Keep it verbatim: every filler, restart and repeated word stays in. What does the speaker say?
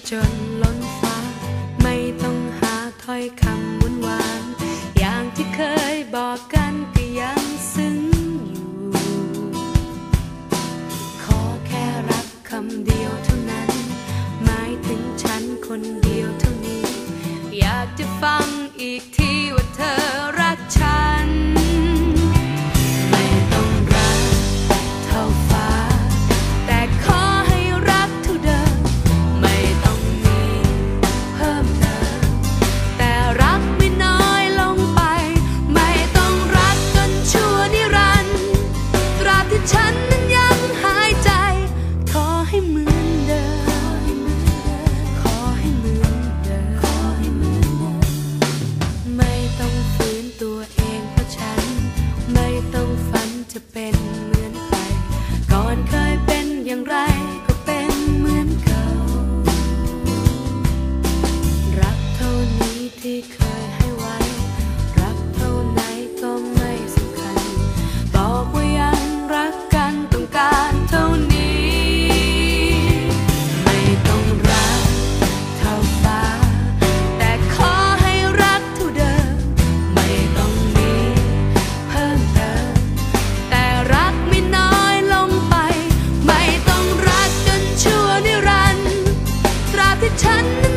จนล้นฟ้าไม่ต้องหาถ้อยคำหวานหวานอย่างที่เคยบอกกันก็ยังซึ้งอยู่ขอแค่รักคำเดียวเท่านั้นหมายถึงฉันคนเดียวเท่านี้อยากจะฟังอีกทีว่าเธอรักฉันไม่ต้องรักเท่าฟ้าแต่ขอให้รักเท่าเดิมไม่ต้องมีเพิ่มเติมแต่รักไม่น้อยลงไปไม่ต้องรักกันชั่วนิรันดร์ตราบที่ฉันนั้นยังหายใจขอให้เหมือนเดิมขอให้เหมือนเดิมไม่ต้องฝืนตัวเองเพราะฉันไม่ต้องฝันจะเป็นเหมือนใครก่อนเคยเป็นอย่างไรก็เป็นเหมือนเก่ารักเท่านี้ที่เคยให้ไว้รักเท่าไหนก็ไม่สำคัญบอกว่ายังรักกันต้องการเท่านี้ไม่ต้องรักเท่าฟ้าแต่ขอให้รักเท่าเดิมไม่ต้องมีเพิ่มเติมแต่รักไม่น้อยลงไปไม่ต้องรักกันชั่วนิรันดร์ตราบที่ฉันนั้น